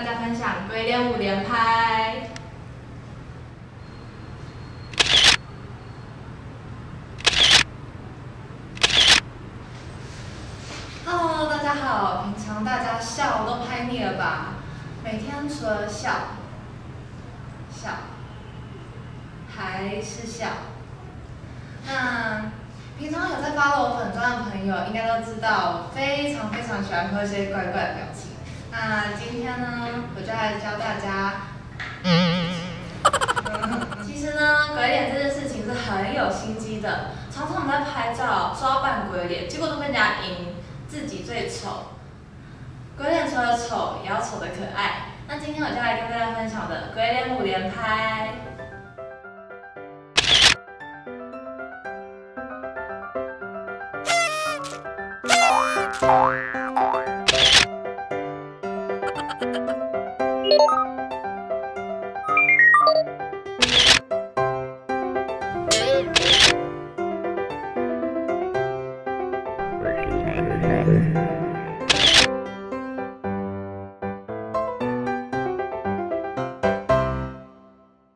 大家分享鬼脸5连拍。Hello， 大家好，平常大家笑都拍腻了吧？每天除了笑，还是笑。那平常有在follow我粉专的朋友，应该都知道我非常喜欢喝一些怪怪的表情。那今天呢，我就来教大家。其实呢，鬼脸这件事情是很有心机的。常常我们在拍照说要扮鬼脸，结果都被人家赢，自己最丑。鬼脸除了丑，也要丑得可爱。那今天我就来跟大家分享的鬼脸5连拍。